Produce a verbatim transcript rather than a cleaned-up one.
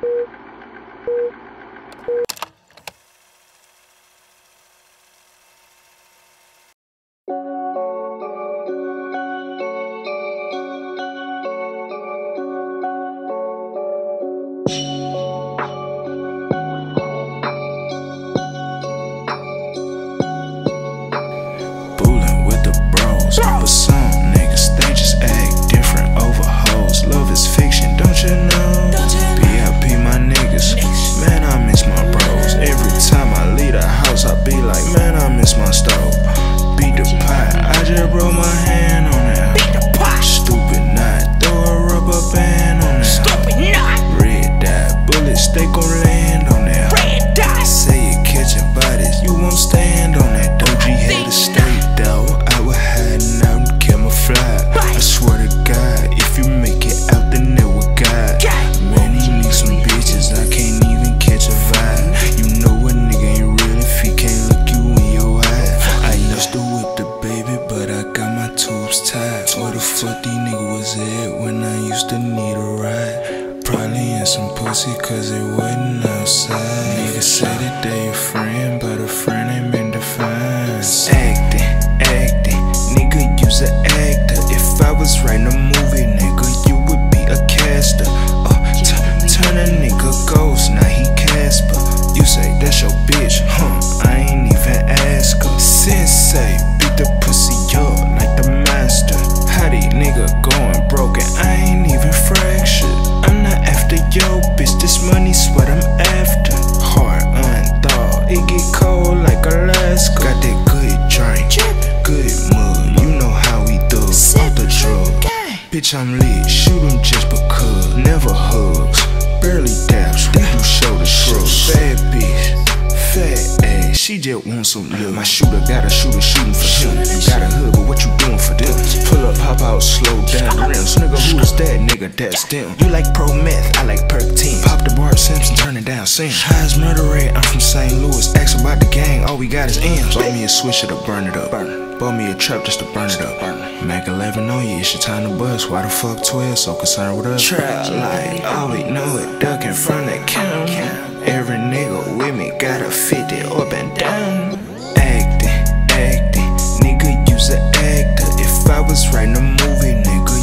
But some niggas, they just act different over hoes. Love is fiction, don't you know? B I P my niggas, man I miss my bros. Every time I leave the house I be like, man I miss my stove. Beat the pot, I just roll my hand on that. Beat the pot. Stupid knot, throw a rubber band on that. Stupid knot. Red dot, bullets they gon' land on that. Red dot. Say it catching bodies, you won't stand on that. Doji had to stay though. I was hiding out and camouflage. I swear to God, if you make it out, then it with God. Man, he need some bitches, I can't even catch a vibe. You know a nigga ain't real if he can't look you in your eye. I used to whip the baby, but I got my tubes tied. Where the fuck these niggas was at when I used to need a ride? Probably in some pussy cause it wasn't outside. Niggas say that they a friend, but a friend ain't been defined. Acting, acting, nigga you's an actor. If I was writing a movie, nigga, you would be a caster. Uh, turn a nigga ghost, now he Casper. You say that's your bitch, huh? I ain't even ask her. Sensei, beat the pussy up like the master. How these nigga going broken? I ain't even fractured. I'm not after yo bitch, this money's what I'm after. Hard unthawed, it get cold like Alaska. Got that good drink, good mug, you know how we do. Off the drug, bitch I'm lit, shoot 'em just because. Never hugs, barely daps, we do shoulder shrugs. Bad bitch, fat ass, she just want some love. My shooter got a shooter shooting for him. You got a hood, but what you doing for them? Pull up, hop out, slow down the rims. Nigga, who's that? Nigga, that's them. You like pro meth, I like perk ten. Pop the Bart Simpson, turn it down, sing. Highest murder rate, I'm from Saint Louis. Ask about the gang, all we got is M's. Bought me a swisher to burn it up. Bought me a trap just to burn it up. Mac eleven on you, it's your time to bust. Why the fuck twelve so concerned with us? Trap like, all we know it, ducking from the camera. Every nigga with me got a fifty up and down. Acting, acting, nigga you's an actor. If I was writing a movie, nigga,